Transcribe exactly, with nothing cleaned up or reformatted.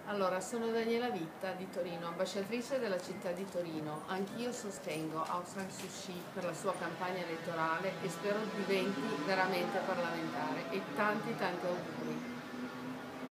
Allora, sono Daniela Vitta di Torino, ambasciatrice della città di Torino. Anch'io sostengo Aung San Suu Kyi per la sua campagna elettorale e spero diventi veramente parlamentare. E tanti tanti auguri.